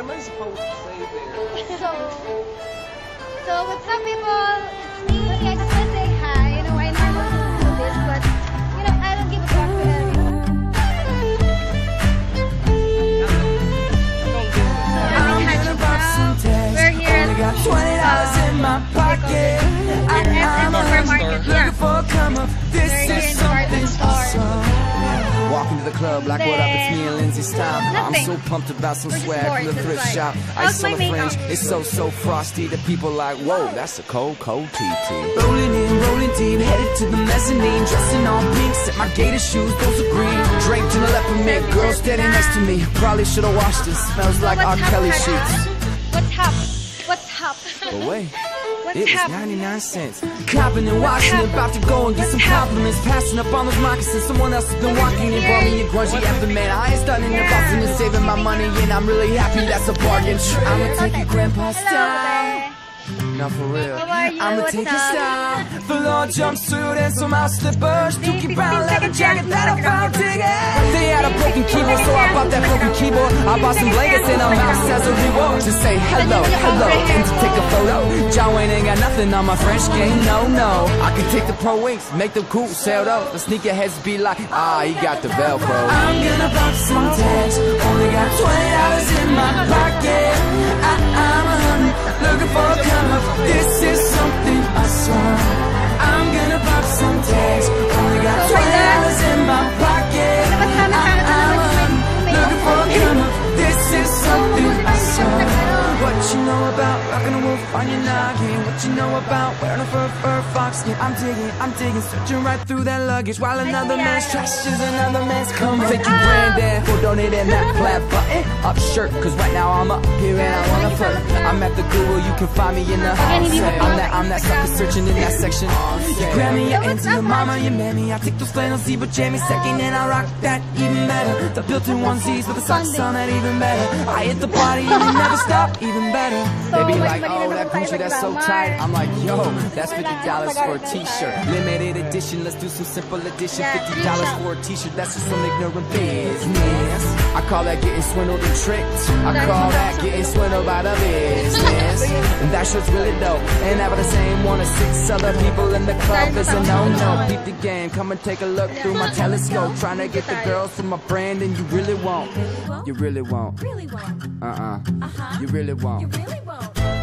am I supposed to say there? So what's up, people? It's me. I just want to say hi. You know, I normally do this, but you know, I don't give a fuck to everyone. We're here at got $20 in my pocket. I'm looking for a come up. This is something awesome. Walking to the club like, what up, it's me and Lindsay Style. I'm so pumped about some swag from the thrift shop. Ice on the fringe, it's so frosty. The people like, whoa, that's a cold TT. Rolling deep, headed to the mezzanine. Dressing all pink, set my gator shoes, those are green. Draped in a leopard mink, girl standing next to me. Probably should've washed this, smells like R. Kelly sheets. What's up? But wait, it was 99 cents. Copping and washing, about to go and get some compliments. Passing up on those moccasins, someone else has been walking and brought me a grungy aftermath. I ain't stunning the Boston and saving my money, and I'm really happy that's a bargain. I'ma take your grandpa style. Now for real, I'ma take your style. Velour jumpsuit and some house slippers. Dookie brown leather jacket that I found digging. They had a broken keyboard, so I bought that broken keyboard. I bought some blankets and a mouse as a reward. To say hello, and to take a photo. John Wayne ain't got nothing on my French game, no. I can take the pro wings, make them cool, sail up. The sneakerheads be like, he got the Velcro. I'm gonna pop some tags. Only got $20 in my pocket. I'm a honey, looking for a come up. This is something awesome. I'm gonna pop some tags. Only got $20 in my pocket. I'm looking for a come up. This is something awesome. What you know about rockin' a wolf on your noggin? What you know about wearing a fur fox skin? I'm digging, searching right through that luggage while another man's trash is another man's come. Take your granddad for donating that flat button up shirt, cause right now I'm up here and I wanna flirt. I'm at the Google, you can find me in the I'm that sucker searching in that section. Your grammy, your auntie, your mama, your mammy. I take those flannel zebra jammies second and I rock that even better. The built-in onesies with the socks on that even better. I hit the party and it never stop, even better. They be like, oh, that Gucci, that's so tight. I'm like, yo, that's $50 for a t-shirt. Limited edition, let's do some simple edition. $50 for a t-shirt, that's just some ignorant business. I call that getting swindled and tricked. I call that getting swindled by the business. And that shirt's really dope. And having the same one as 6 other people in the club is a no-no. Beat the game, come and take a look through my telescope. Trying to get the girls from my brand and you really won't. You really won't. You really won't.